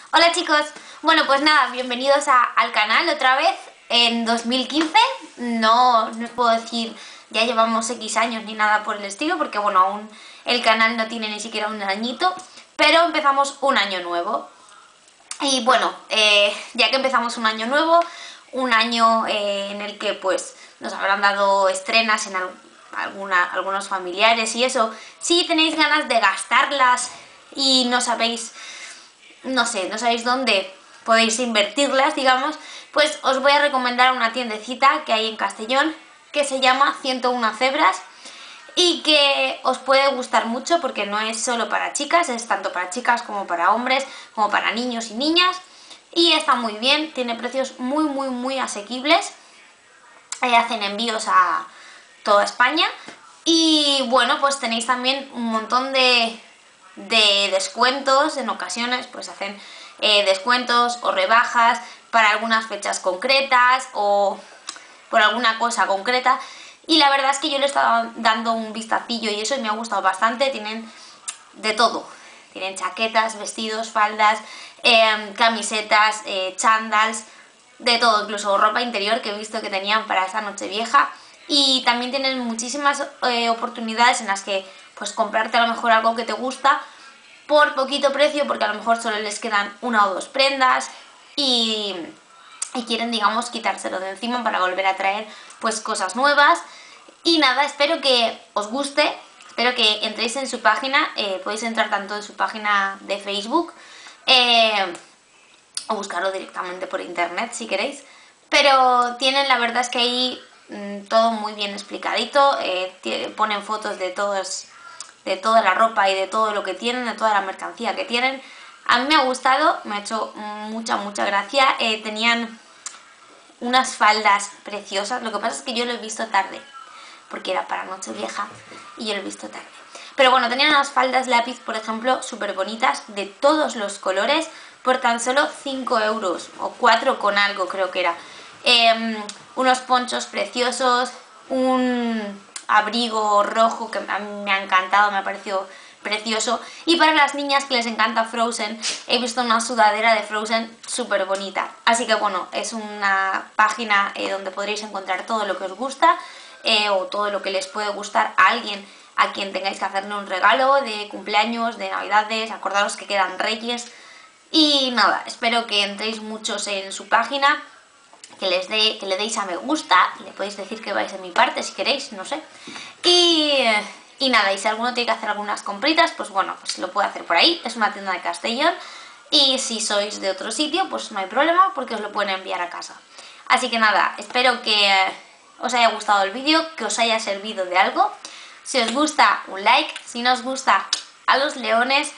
Hola chicos, bueno pues nada, bienvenidos al canal otra vez en 2015. No os puedo decir ya llevamos X años ni nada por el estilo, porque bueno, aún el canal no tiene ni siquiera un añito, pero empezamos un año nuevo. Y bueno, ya que empezamos un año nuevo, un año en el que pues nos habrán dado estrenas en algunos familiares y eso, si tenéis ganas de gastarlas y no sabéis, no sé, no sabéis dónde podéis invertirlas, digamos, pues os voy a recomendar una tiendecita que hay en Castellón que se llama 101 Cebras y que os puede gustar mucho porque no es solo para chicas, es tanto para chicas como para hombres, como para niños y niñas, y está muy bien, tiene precios muy asequibles, hacen envíos a toda España y bueno, pues tenéis también un montón de descuentos. En ocasiones pues hacen descuentos o rebajas para algunas fechas concretas o por alguna cosa concreta, y la verdad es que yo le he estado dando un vistacillo y eso, y me ha gustado bastante. Tienen de todo, tienen chaquetas, vestidos, faldas, camisetas, chándals, de todo, incluso ropa interior que he visto que tenían para esta Nochevieja. Y también tienen muchísimas oportunidades en las que pues comprarte a lo mejor algo que te gusta por poquito precio, porque a lo mejor solo les quedan una o dos prendas y quieren, digamos, quitárselo de encima para volver a traer pues cosas nuevas. Y nada, espero que os guste, espero que entréis en su página, podéis entrar tanto en su página de Facebook o buscarlo directamente por internet si queréis, pero tienen, la verdad es que ahí todo muy bien explicadito, ponen fotos de toda la ropa y de todo lo que tienen, de toda la mercancía que tienen. A mí me ha gustado, me ha hecho mucha gracia. Tenían unas faldas preciosas, lo que pasa es que yo lo he visto tarde, porque era para Nochevieja y yo lo he visto tarde. Pero bueno, tenían unas faldas lápiz, por ejemplo, súper bonitas, de todos los colores, por tan solo 5 euros, o 4 con algo creo que era. Unos ponchos preciosos, un abrigo rojo que a mí me ha encantado, me ha parecido precioso. Y para las niñas que les encanta Frozen, he visto una sudadera de Frozen súper bonita. Así que bueno, es una página donde podréis encontrar todo lo que os gusta, o todo lo que les puede gustar a alguien a quien tengáis que hacerle un regalo de cumpleaños, de navidades. Acordaros que quedan Reyes. Y nada, espero que entréis muchos en su página, que le deis a me gusta, le podéis decir que vais de mi parte si queréis, no sé. Y nada, y si alguno tiene que hacer algunas compritas, pues bueno, pues lo puede hacer por ahí. Es una tienda de Castellón, y si sois de otro sitio, pues no hay problema porque os lo pueden enviar a casa. Así que nada, espero que os haya gustado el vídeo, que os haya servido de algo. Si os gusta, un like. Si no os gusta, a los leones.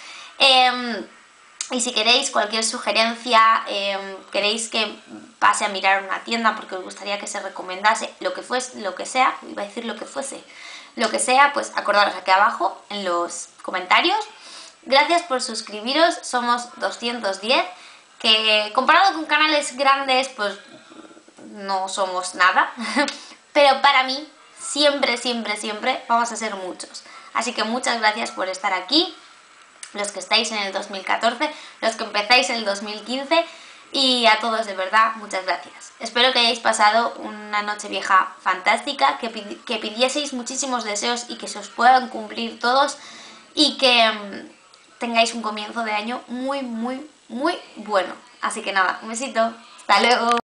Y si queréis cualquier sugerencia, queréis que pase a mirar una tienda porque os gustaría que se recomendase lo que fuese, lo que sea, iba a decir lo que fuese, lo que sea, pues acordaros aquí abajo en los comentarios. Gracias por suscribiros, somos 210, que comparado con canales grandes pues no somos nada, pero para mí siempre vamos a ser muchos. Así que muchas gracias por estar aquí, los que estáis en el 2014, los que empezáis en el 2015, y a todos de verdad, muchas gracias. Espero que hayáis pasado una Nochevieja fantástica, que pidieseis muchísimos deseos y que se os puedan cumplir todos, y que tengáis un comienzo de año muy bueno. Así que nada, un besito, hasta luego.